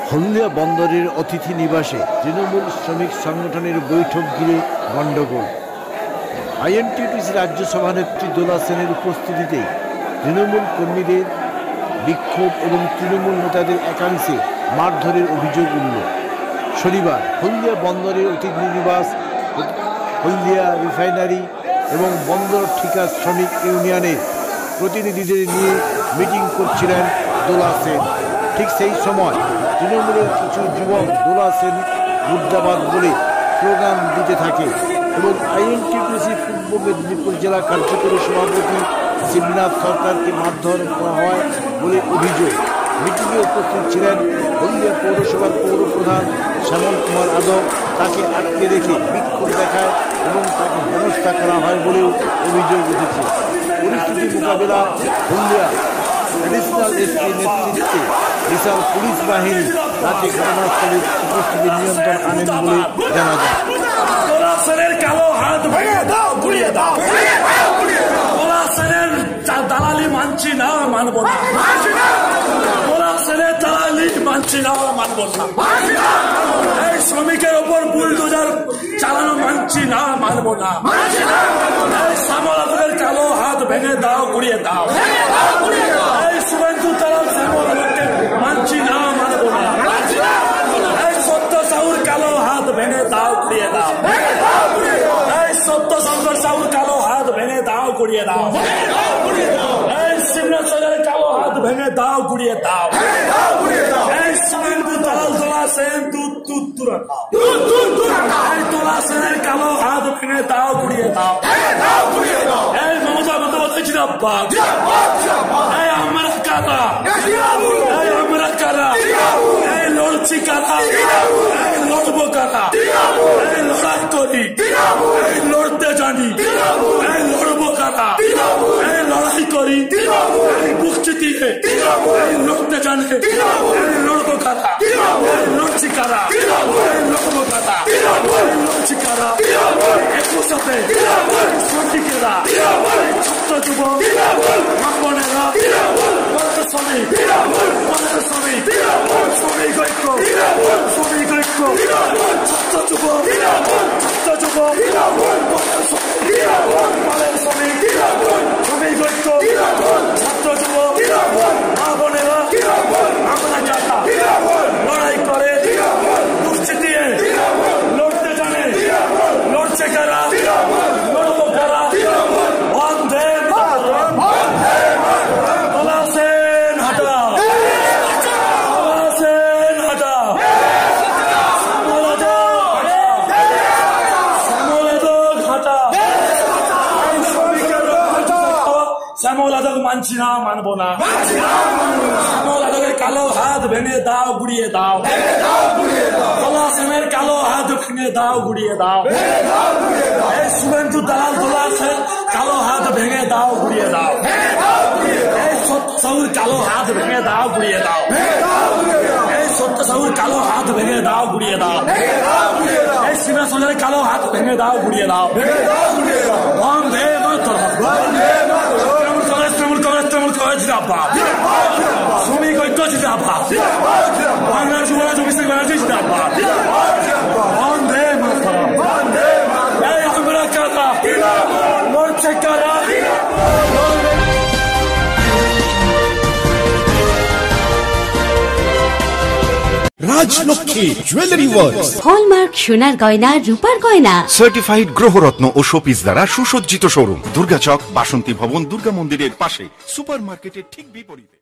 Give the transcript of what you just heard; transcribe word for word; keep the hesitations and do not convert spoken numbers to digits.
হলদিয়া বন্দরের অতিথি নিবাসে তৃণমূল শ্রমিক সংগঠনের বৈঠক ঘিরে গণ্ডগোল। আইএনটিটিউসি রাজ্য সভানেত্রী দোলা সেনের উপস্থিতিতে তৃণমূল কর্মীদের বিক্ষোভ এবং তৃণমূল নেতাদের একাংশে মারধরের অভিযোগ উঠল। শনিবার হলদিয়া বন্দরের অতিথি নিবাস, হলদিয়া রিফাইনারি এবং বন্দর ঠিকা শ্রমিক ইউনিয়নের প্রতিনিধিদের নিয়ে মিটিং করছিলেন দোলা সেন। ঠিক সেই সময় তৃণমূলের কিছু যুবক দোলা সেন মুর্দাবাদ বলে স্লোগান দিতে থাকে এবং আইএনটিটিউসি পূর্ব মেদিনীপুর জেলা কার্যকরী সভাপতি শিবনাথ সরকারকে মারধর করা হয় বলে অভিযোগ। মিটিংয়ে উপস্থিত ছিলেন হলদিয়া পৌরসভার পৌর প্রধান শ্যামল কুমার যাদব। তাকে আটকে রেখে বিক্ষোভ দেখায় এবং তাকে হেনস্থা করা হয় বলেও অভিযোগ উঠেছে। পরিস্থিতি মোকাবেলা হলদিয়া অ্যাডিশনাল এসপি নেতৃত্বে বিশাল পুলিশ বাহিনী রাতে ঘটনাস্থলে উপস্থিতি নিয়ন্ত্রণ আনেন বলে জানা যায়। দালালি মানছি না, মানব না। দালালি মানছি না, মানব না। এই শ্রমিকের ওপর বুলডোজার চালানো মানছি না, মানব না। এই শ্যামলাদের কালো হাত ভেঙে দাও, গুড়িয়ে দাও। এই শুভেন্দু দালাল শ্যামলাদকে মানছি না, মানব না। এই সত্য সাহুর কালো হাত ভেঙে দাও, গুড়িয়ে দাও। এই সত্য শঙ্কর সাহুর কালো হাত ভেঙে দাও, গুড়িয়ে দাও। এই শিবনাথ সরকারের কালো হাত ভেঙে দাও, গুড়িয়ে দাও। এই শুভেন্দু দালাল দোলা সেন দুধ দুধ তুরা খাও। এই দোলা সেনের কালো হাত ভেঙে দাও, গুড়িয়ে দাও। এই মমতা বন্দ্যোপাধ্যায় জিন্দাবাদ। এই আমরা কারা, এই আমরা কারা, এই লড়ছি কারা, এই লড়বো কারা, এই লড়াই করি, এই লড়তে জানি, এই লড়বো কারা, এই লড়াই করি, এই মুক্তি দিয়ে, এই লড়তে জানে, এই লড়বো কারা, এই লড়ছি কারা, এই লড়বো কারা, এই লড়ছি কারা। একসাথে শ্রমিকেরা, ছাত্র যুবক, ব্রাহ্মণেরা, শ্রমিক, শ্রমিক, শ্রমিক ঐক্য, শ্রমিক ঐক্য, ছাত্র যুবক, ছাত্র যুবক, শ্রমিক, শ্রমিক ঐক্য, ছাত্র যুবক, মা বোনেরা, আমরা যারা লড়াই করে, মুক্তি দিয়ে, লড়তে জানে, লড়ছে কারা, লড়বো কারা। বন্দে মাতরম, দোলা সেন হটাও, দোলা সেন হটাও, শ্যামলাদক হটাও, শ্যামলাদক মানছি না, মানবো না। শ্যামলাদকের কালো হাত ভেঙে দাও, গুড়িয়ে দাও। দোলা সেনের কালো হাত ভেঙে দাও, গুড়িয়ে দাও। এই শুভেন্দু দালাল দোলা সেন কালো হাত ভেঙে দাও, গুড়িয়ে দাও। এই সত্য সাহুর কালো হাত ভেঙে দাও, গুড়িয়ে দাও। এই সত্য সাহুর কালো হাত ভেঙে দাও, গুড়িয়ে দাও। এই সীমা সরকারের কালো হাত ভেঙে দাও, গুড়িয়ে দাও। বন্দে মাতরম, তৃণমূল কংগ্রেস, তৃণমূল কংগ্রেস, তৃণমূল কংগ্রেস জিন্দাবাদ। শ্রমিক ঐক্য জিন্দাবাদ। বাংলার যুবরাজ অভিষেক ব্যানার্জি জিন্দাবাদ। বন্দে মাতরম। এই আমরা কারা, লড়ছে কারা। রাজলক্ষ্মী জুয়েলারি ওয়ার্কস, হলমার্ক সোনার গয়না, রূপার গয়না, সার্টিফাইড গ্রহরত্ন ও শোপিস দ্বারা সুসজ্জিত শোরুম, দুর্গাচক, বাসন্তী ভবন, দুর্গা মন্দিরের পাশে, সুপার মার্কেটের ঠিক বিপরীতে।